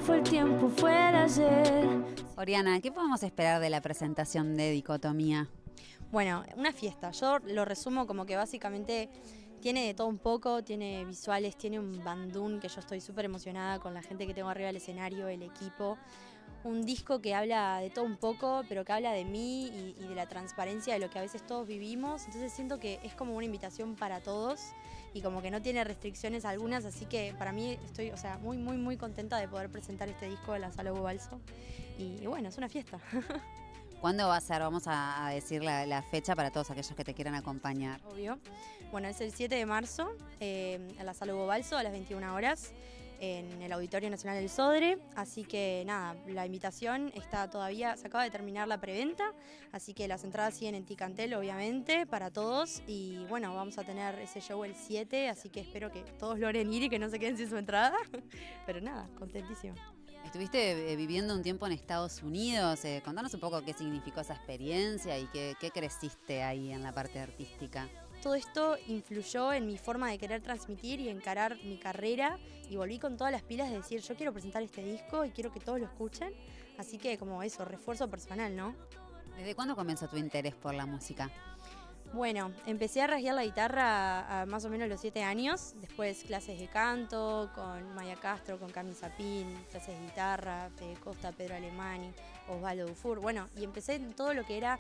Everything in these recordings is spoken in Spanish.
fue el tiempo, fue el ayer. Oriana, ¿qué podemos esperar de la presentación de Dicotomía? Bueno, una fiesta. Yo lo resumo como que básicamente tiene de todo un poco, tiene visuales, tiene un bandún que yo estoy súper emocionada con la gente que tengo arriba del escenario, el equipo. Un disco que habla de todo un poco, pero que habla de mí y de la transparencia de lo que a veces todos vivimos. Entonces siento que es como una invitación para todos y como que no tiene restricciones algunas, así que para mí estoy, o sea, muy contenta de poder presentar este disco en la Sala Hugo Balso. Y bueno, es una fiesta. ¿Cuándo va a ser? Vamos a decir la fecha para todos aquellos que te quieran acompañar. Obvio. Bueno, es el 7 de marzo en la Sala Hugo Balso a las 21 horas en el Auditorio Nacional del Sodre. Así que nada, la invitación está todavía, se acaba de terminar la preventa, así que las entradas siguen en Ticantel, obviamente, para todos. Y bueno, vamos a tener ese show el 7, así que espero que todos logren ir y que no se queden sin su entrada. Pero nada, contentísima. Estuviste viviendo un tiempo en Estados Unidos. Contanos un poco qué significó esa experiencia y qué creciste ahí en la parte artística. Todo esto influyó en mi forma de querer transmitir y encarar mi carrera y volví con todas las pilas de decir yo quiero presentar este disco y quiero que todos lo escuchen. Así que como eso, refuerzo personal, ¿no? ¿Desde cuándo comenzó tu interés por la música? Bueno, empecé a rasguear la guitarra a más o menos los 7 años, después clases de canto con Maya Castro, con Cami Zapín, clases de guitarra, Fede Costa, Pedro Alemani, Osvaldo Dufour, bueno, y empecé en todo lo que era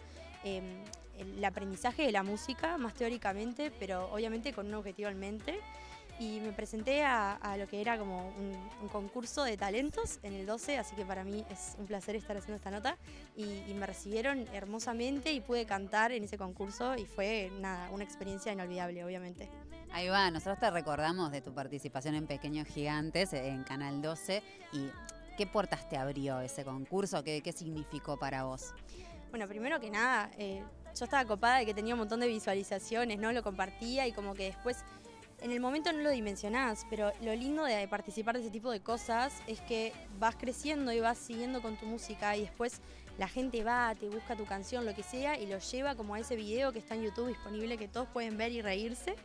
el aprendizaje de la música, más teóricamente, pero obviamente con un objetivo en mente. Y me presenté a lo que era como un concurso de talentos en el 12, así que para mí es un placer estar haciendo esta nota. Y me recibieron hermosamente y pude cantar en ese concurso y fue nada, una experiencia inolvidable, obviamente. Ahí va, nosotros te recordamos de tu participación en Pequeños Gigantes en Canal 12 y ¿qué puertas te abrió ese concurso? ¿Qué significó para vos? Bueno, primero que nada, yo estaba copada de que tenía un montón de visualizaciones, ¿no? Lo compartía y como que después en el momento no lo dimensionás, pero lo lindo de participar de ese tipo de cosas es que vas creciendo y vas siguiendo con tu música y después la gente va, te busca tu canción, lo que sea, y lo lleva como a ese video que está en YouTube disponible que todos pueden ver y reírse.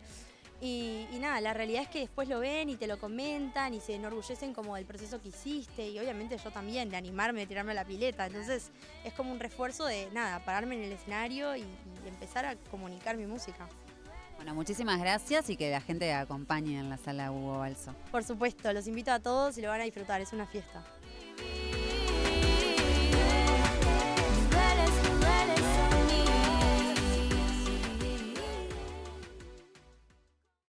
Y nada, la realidad es que después lo ven y te lo comentan y se enorgullecen como del proceso que hiciste y obviamente yo también, de animarme, de tirarme a la pileta. Entonces es como un refuerzo de nada, pararme en el escenario y empezar a comunicar mi música. Bueno, muchísimas gracias y que la gente acompañe en la Sala Hugo Balso. Por supuesto, los invito a todos y lo van a disfrutar, es una fiesta.